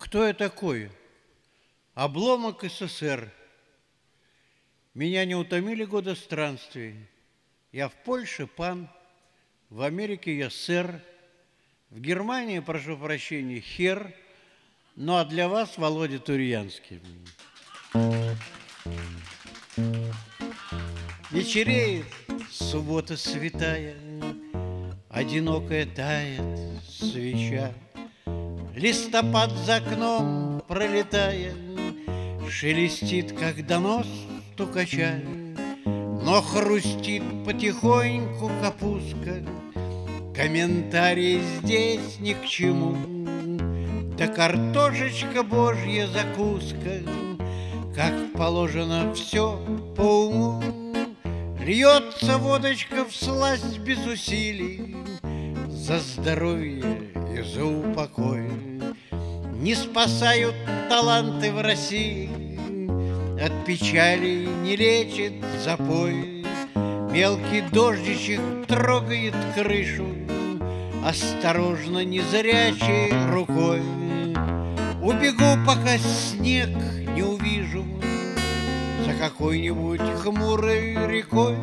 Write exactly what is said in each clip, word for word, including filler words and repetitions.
Кто я такой? Обломок СССР. Меня не утомили годы странствий. Я в Польше пан, в Америке я сэр, в Германии, прошу прощения, хер, ну а для вас Володя Турьянский. Вечереет, суббота святая, одинокая тает свеча. Листопад за окном пролетая, шелестит, как донос стукача, но хрустит потихоньку капустка. Комментарии здесь ни к чему, да картошечка божья закуска, как положено все по уму. Льется водочка всласть без усилий, за здоровье и за упокой. Не спасают таланты в России, от печали не лечит запой. Мелкий дождичек трогает крышу, осторожно, незрячей рукой. Убегу, пока снег не увижу, за какой-нибудь хмурой рекой.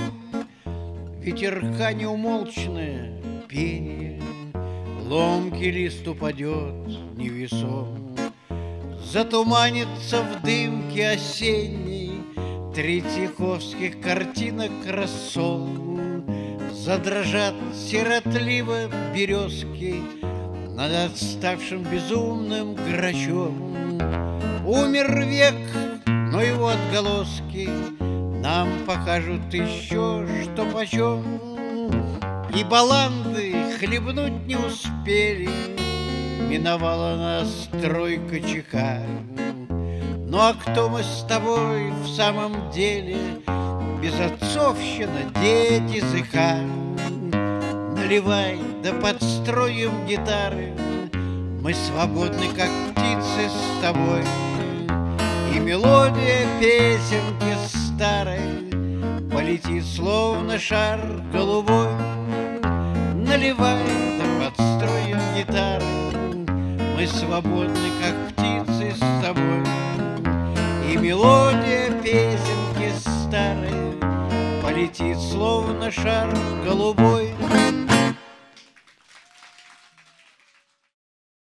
Ветерка неумолчное пение, ломкий лист упадет невесом. Затуманится в дымке осенней третьяковских картинок рассол. Задрожат сиротливо березки над отставшим безумным грачом. Умер век, но его отголоски нам покажут еще что почем. И баланды хлебнуть не успели, миновала нас тройка ЧК. Ну а кто мы с тобой в самом деле? Безотцовщина, дети языка. Наливай, да подстроим гитары, мы свободны, как птицы с тобой. И мелодия песенки старой полетит, словно шар голубой. Наливай, да подстроим гитары, мы свободны, как птицы с тобой. И мелодия песенки старой полетит, словно шар голубой.